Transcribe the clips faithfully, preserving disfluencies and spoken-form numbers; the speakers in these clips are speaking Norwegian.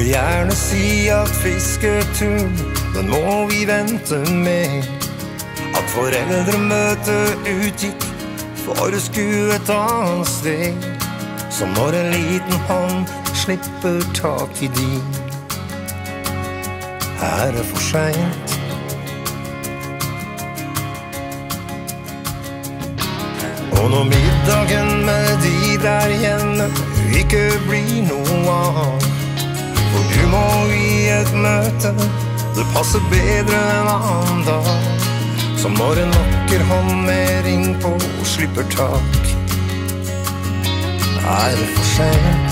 vil gjerne si at fisketuren, den må vi vente med. At foreldremøtet utgikk for å skue et annet sted. Som når en liten hånd slipper tak i din. Er det for sent? Og når middagen med de der hjemme ikke blir noe av, for du må i et møte, det passer bedre en annen dag. Som når en vakker hånd med ring på slipper tak. Er det for sent?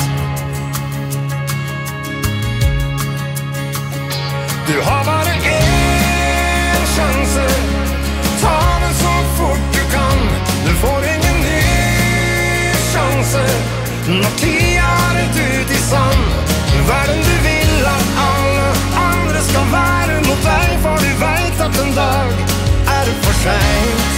Du har bare en sjanse, ta den så fort du kan. Du får ingen ny sjanse når tida er et ut i sand. Verden du vil at alle andre skal være mot deg, for du vet at en dag er det for sent.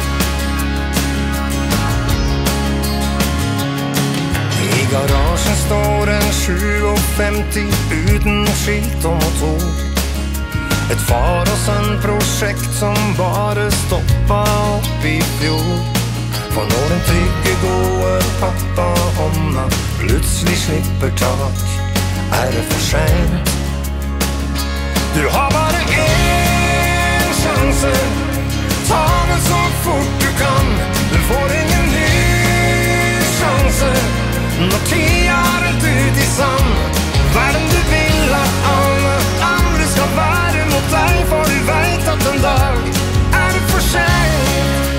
I garasjen står en femti uten skilt og motor. Et far og sønn-prosjekt som bare stoppa opp i fjor. For når den trygge, gode pappa-hånda plutselig slipper tak, er det for sent. Du har bare en sjanse, ta den så fort du kan. Du får ingen ny sjanse når tida er et ut i sand. Verden du vil at alle andre skal være mot deg, for du vet at en dag er det for sent.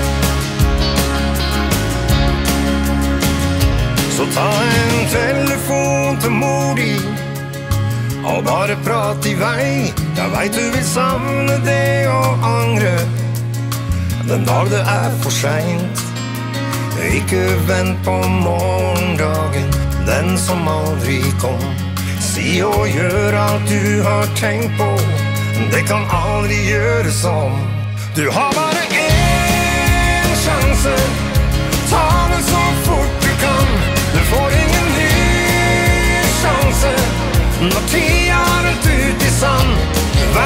Så ta en telefon til mor di og bare prat i vei. Jeg vet du vil savne det og angre den dag det er for sent. Ikke vent på morgendagen, den som aldri kom. Si og gjør alt du har tenkt på, det kan aldri gjøres om. Du har bare en sjanse, ta den så fort du kan. Du får ingen ny sjanse når tida er et ut i sand.